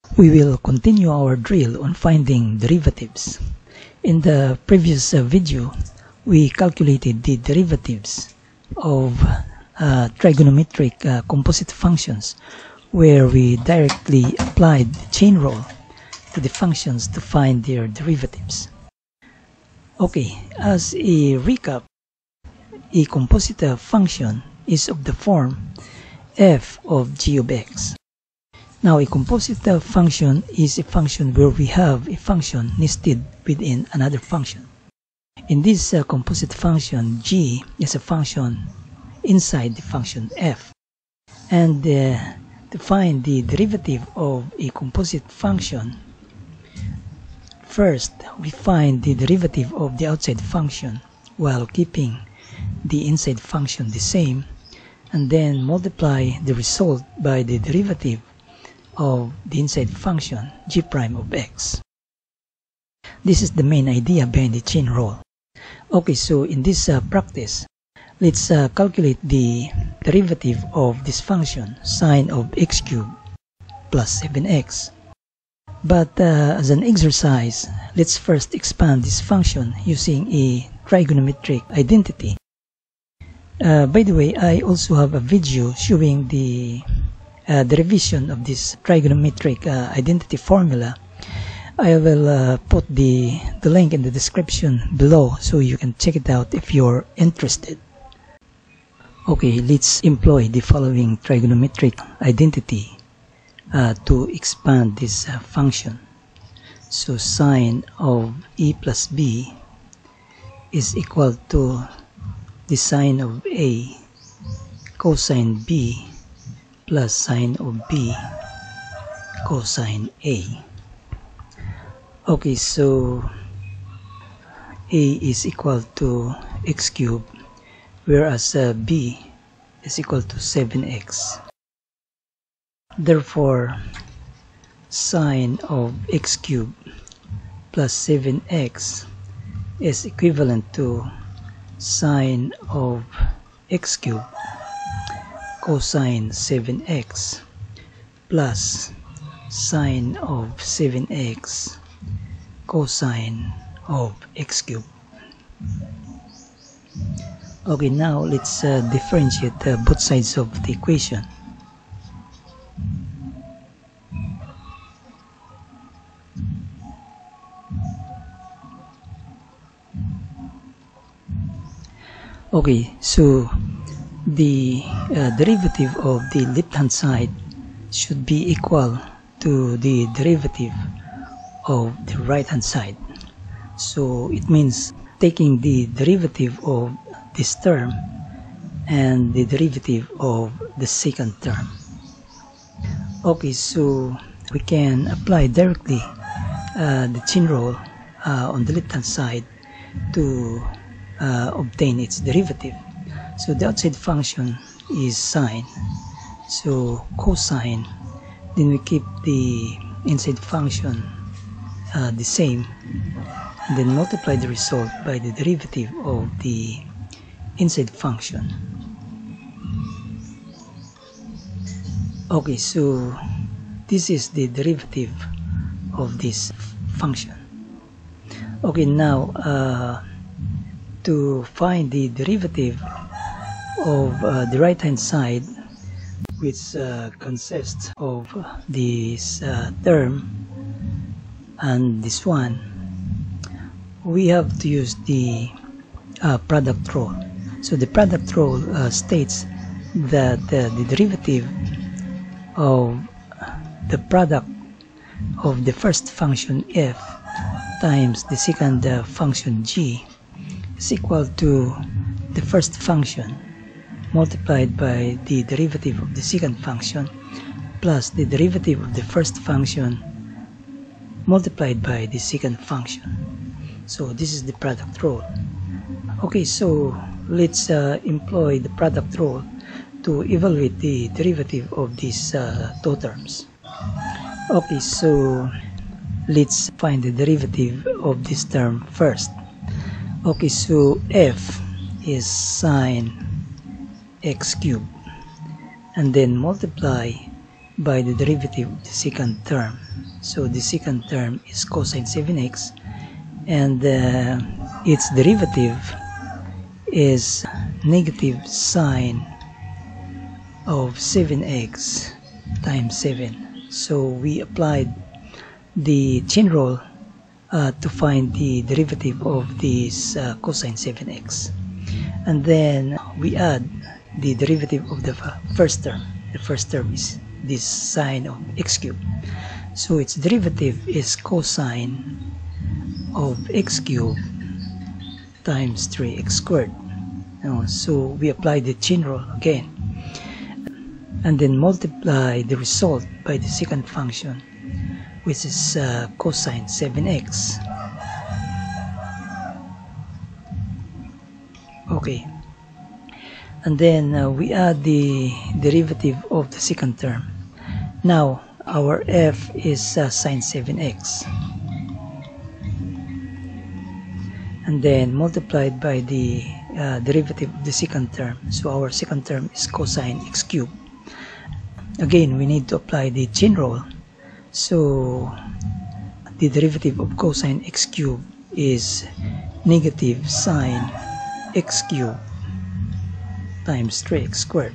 We will continue our drill on finding derivatives. In the previous video, we calculated the derivatives of trigonometric composite functions, where we directly applied the chain rule to the functions to find their derivatives. Okay, as a recap, a composite function is of the form f of g of x. Now, a composite function is a function where we have a function nested within another function. In this composite function, g is a function inside the function f. And to find the derivative of a composite function, first we find the derivative of the outside function while keeping the inside function the same, and then multiply the result by the derivative of the inside function g prime of x. This is the main idea behind the chain rule. Okay, so in this practice, let's calculate the derivative of this function sine of x cubed plus 7x. But as an exercise, let's first expand this function using a trigonometric identity. By the way, I also have a video showing the derivation of this trigonometric identity formula. I will put the link in the description below so you can check it out if you're interested. Okay, let's employ the following trigonometric identity to expand this function. So sine of a plus b is equal to the sine of a cosine b plus sine of b cosine a. Okay, so a is equal to x cubed, whereas b is equal to 7x. Therefore, sine of x cubed plus 7x is equivalent to sine of x cubed cosine 7x plus sine of 7x cosine of x cubed. Okay, now let's differentiate both sides of the equation. Okay, so the derivative of the left hand side should be equal to the derivative of the right hand side. So it means taking the derivative of this term and the derivative of the second term. Okay, so we can apply directly the chain rule on the left hand side to obtain its derivative. So the outside function is sine, so cosine, then we keep the inside function the same, and then multiply the result by the derivative of the inside function. Okay, so this is the derivative of this function. Okay, now to find the derivative of the right hand side, which consists of this term and this one, we have to use the product rule. So the product rule states that the derivative of the product of the first function f times the second function g is equal to the first function multiplied by the derivative of the second function plus the derivative of the first function multiplied by the second function. So this is the product rule. Okay, so let's employ the product rule to evaluate the derivative of these two terms. Okay, so let's find the derivative of this term first. Okay, so f is sine x cubed, and then multiply by the derivative of the second term. So the second term is cosine 7x, and its derivative is negative sine of 7x times 7. So we applied the chain rule to find the derivative of this cosine 7x, and then we add the derivative of the first term. The first term is this sine of x cubed, so its derivative is cosine of x cubed times 3x squared. So we apply the chain rule again, and then multiply the result by the second function, which is cosine 7x. Okay, and then we add the derivative of the second term. Now our f is sine 7x, and then multiplied by the derivative of the second term. So our second term is cosine x cubed. Again, we need to apply the chain rule. So the derivative of cosine x cubed is negative sine x cubed times 3x squared.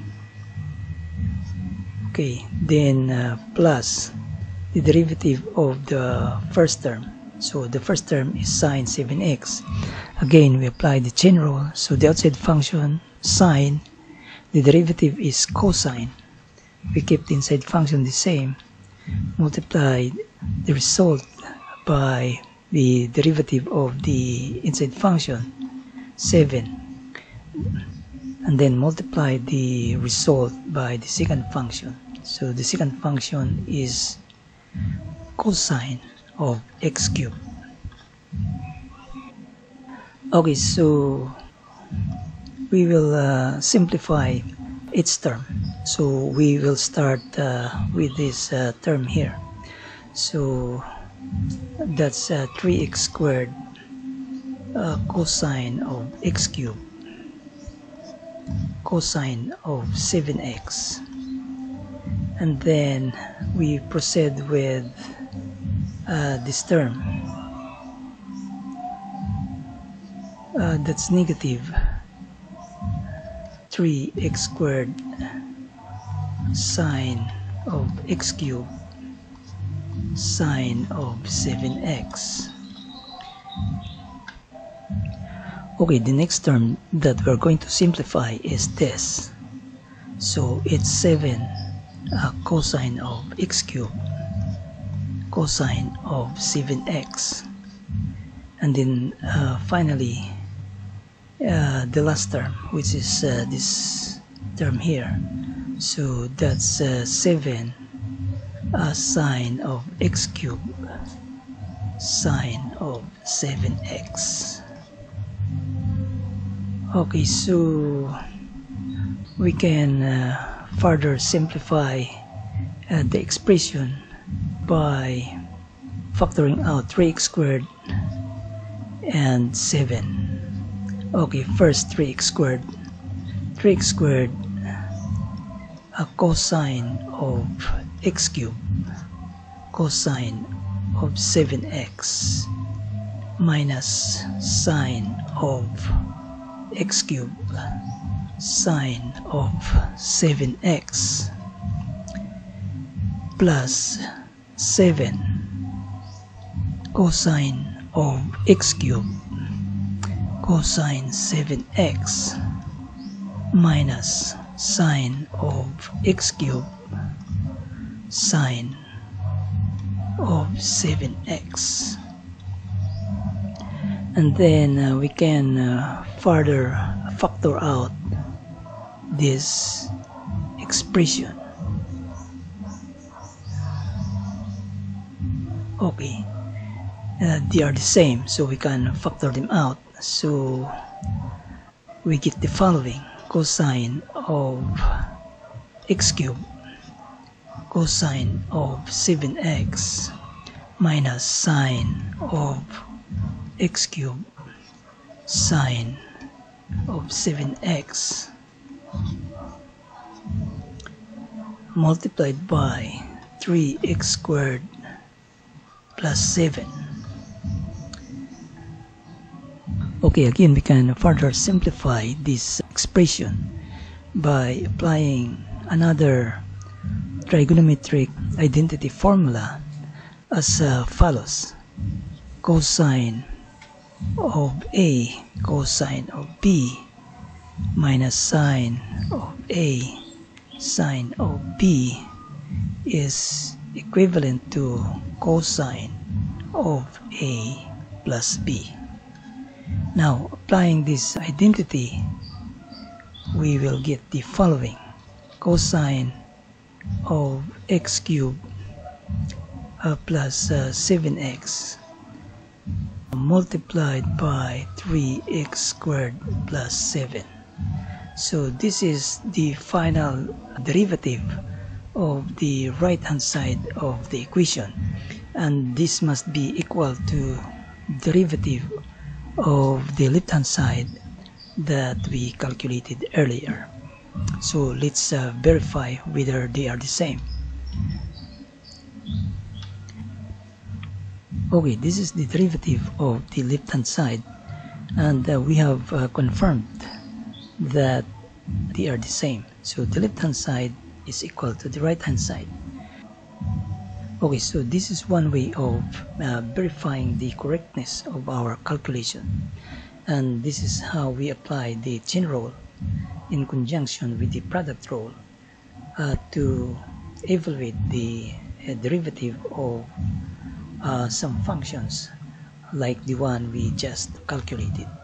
Okay, then plus the derivative of the first term. So the first term is sine 7x. Again, we apply the chain rule. So the outside function sine, the derivative is cosine. We keep the inside function the same. Multiply the result by the derivative of the inside function 7, and then multiply the result by the second function. So the second function is cosine of x cubed. Okay, so we will simplify its term. So we will start with this term here. So that's 3x squared cosine of x cubed cosine of 7x, and then we proceed with this term, that's negative 3x squared sine of x cubed sine of 7x. Okay, the next term that we're going to simplify is this. So it's 7 cosine of x cubed cosine of 7x, and then finally the last term, which is this term here. So that's 7 sine of x cubed sine of 7x. Okay, so we can further simplify the expression by factoring out 3x squared and 7. Okay, first 3x squared. 3x squared cosine of x cubed cosine of 7x minus sine of x cubed sine of 7x plus 7 cosine of x cubed cosine 7x minus sine of x cubed sine of 7x. And then we can further factor out this expression. Okay, they are the same, so we can factor them out. So we get the following: cosine of x cubed cosine of 7x minus sine of x cubed sine of 7x multiplied by 3x squared plus 7. Okay, again we can further simplify this expression by applying another trigonometric identity formula as follows. Cosine of A cosine of B minus sine of A sine of B is equivalent to cosine of A plus B. Now, applying this identity, we will get the following. Cosine of x cubed plus 7x multiplied by 3x squared plus 7. So this is the final derivative of the right hand side of the equation, and this must be equal to derivative of the left hand side that we calculated earlier. So let's verify whether they are the same. Okay, this is the derivative of the left hand side, and we have confirmed that they are the same. So the left hand side is equal to the right hand side. Okay, so this is one way of verifying the correctness of our calculation, and this is how we apply the chain rule in conjunction with the product rule to evaluate the derivative of some functions like the one we just calculated.